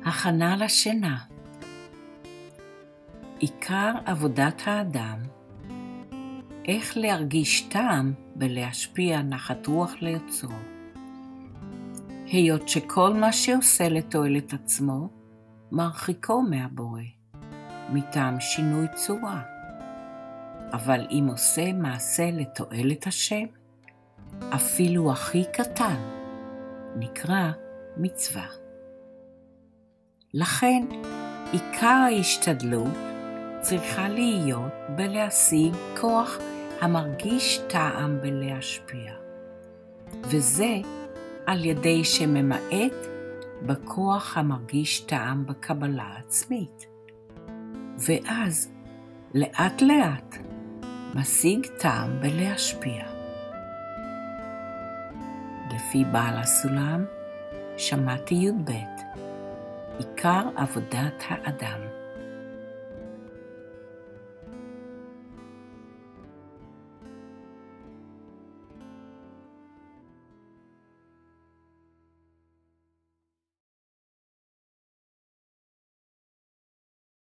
הכנה לשינה. עיקר עבודת האדם, איך להרגיש טעם ולהשפיע נחת רוח ליוצרו. היות שכל מה שעושה לתועלת עצמו, מרחיקו מהבורא, מטעם שינוי צורה. אבל אם עושה מעשה לתועלת השם, אפילו הכי קטן, נקרא מצווה. לכן, עיקר ההשתדלות צריכה להיות בלהשיג כוח המרגיש טעם ולהשפיע. וזה על ידי שממעט בכוח המרגיש טעם בקבלה עצמית. ואז לאט לאט משיג טעם ולהשפיע. לפי בעל הסולם, שמעתי י"ב. עיקר עבודת האדם.